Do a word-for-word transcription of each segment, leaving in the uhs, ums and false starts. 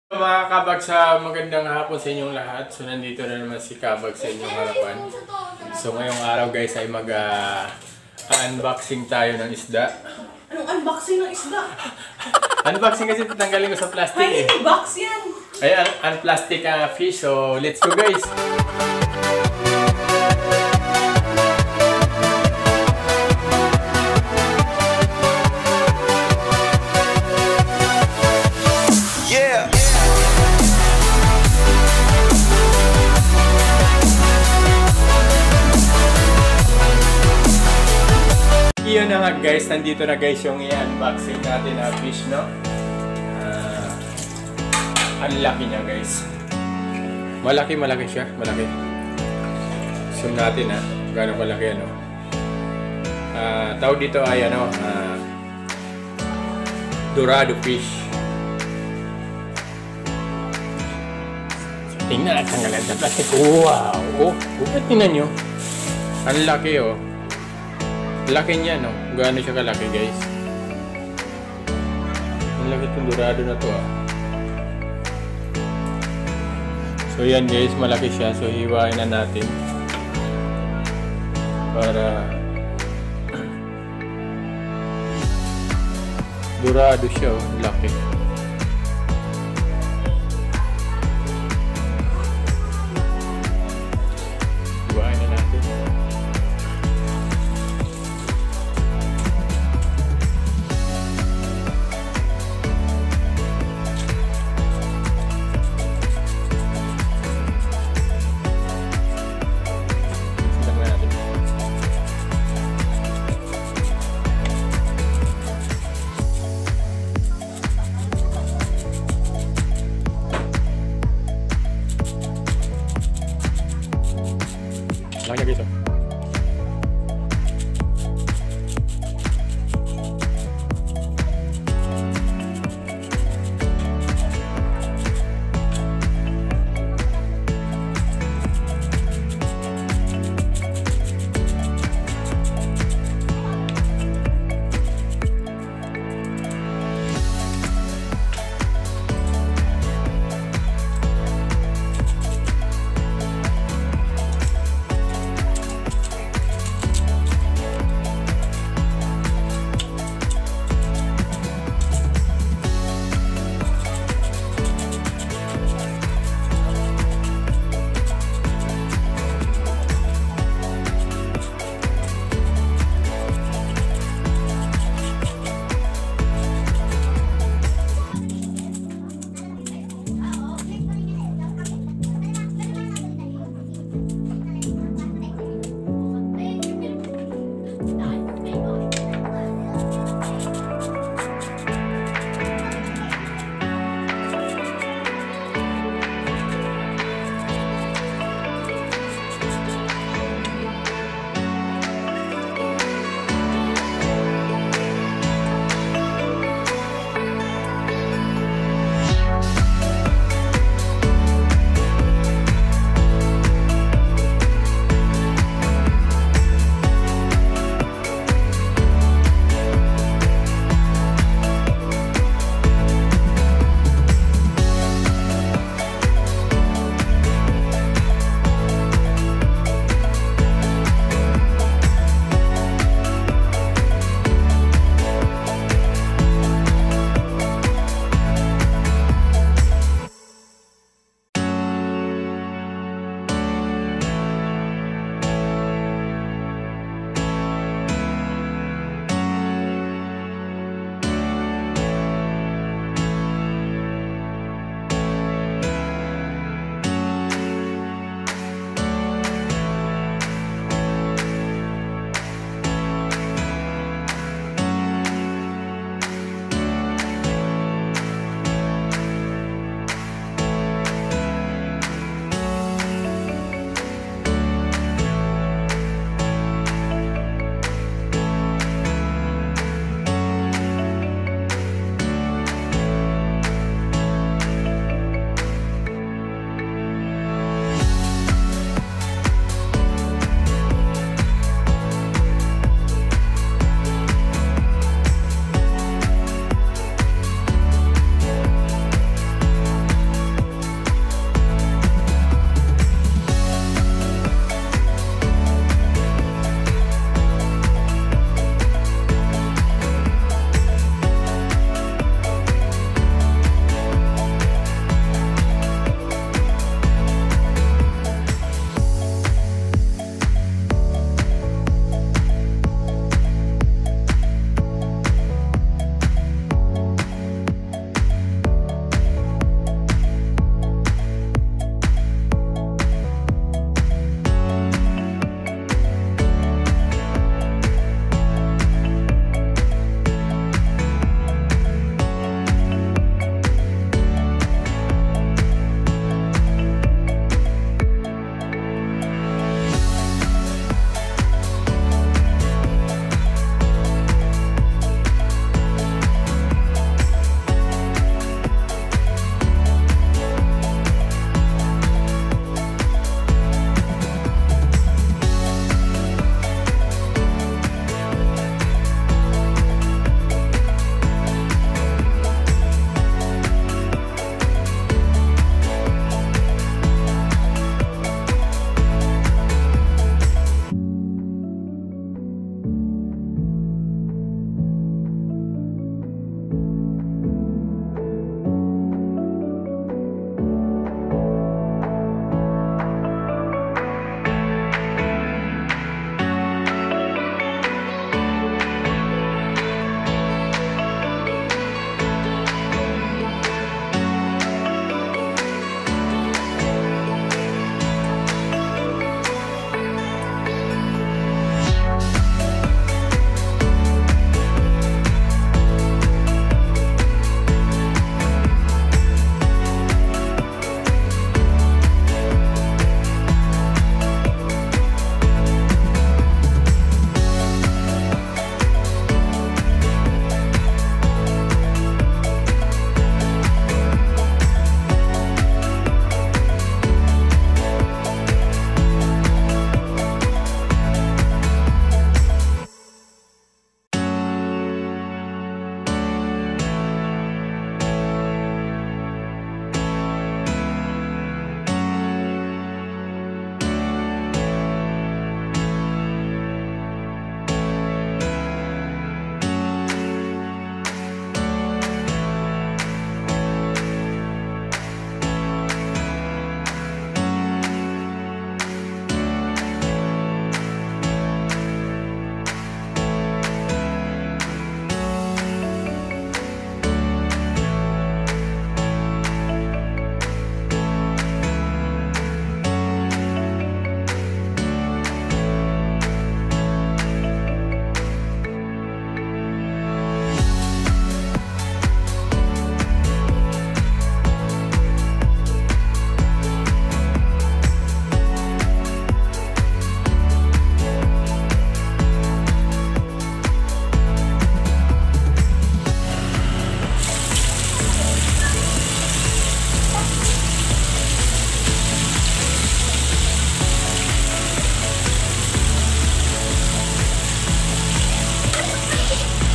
Mga kabag, sa magandang hapon sa inyong lahat. So nandito na naman si Kabag sa inyong harapan. So ngayong araw guys ay mag uh, unboxing tayo ng isda. Anong unboxing ng isda? Unboxing kasi tatanggalin ko sa plastic eh. Ay, box yan! Ay, un unplastic uh, fish. So let's go guys! Yun na nga guys, nandito na guys yung i-unboxing natin na fish, no? Uh, ang laki niya guys. Malaki, malaki siya. Malaki. Zoom natin ha. Gano'ng kalaki ano. Uh, tawag dito ay ano, uh, dorado fish. So, tingnan at tanggalan sa plastic. Wow! Oh, oh, tingnan nyo. Ang laki oh. Laki niya, no? Gaano siya kalaki, guys? Ang laki itong dorado na to, ah. So, yan, guys. Malaki siya. So, hiwain na natin. Para dorado siya, oh. Laki. Hiwain na natin.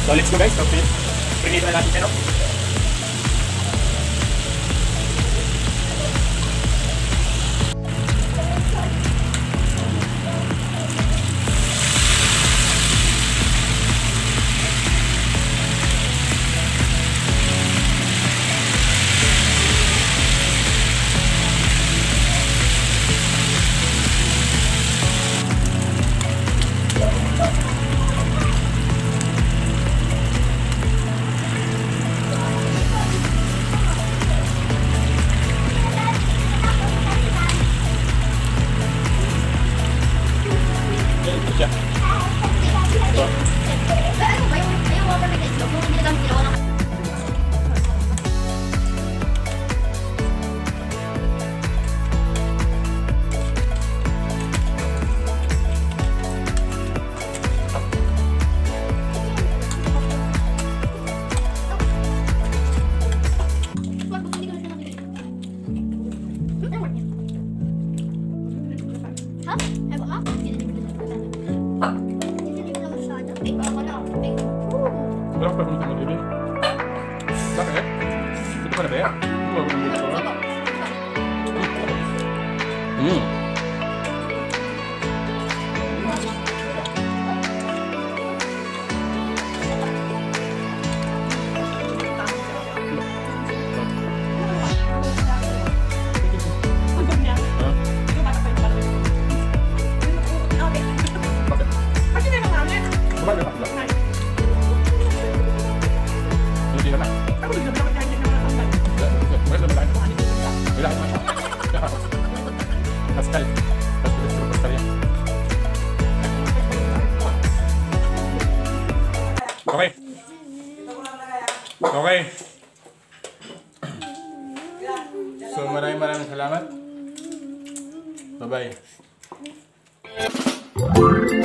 So let's go guys. So pinito na natin siya, no? Siya. Ito. Berapa menit kamu ini? Berapa ya? Itu pada bayar? Dua menit doang. Hmm. Okay. Okay. So maraming maraming salamat. Bye-bye.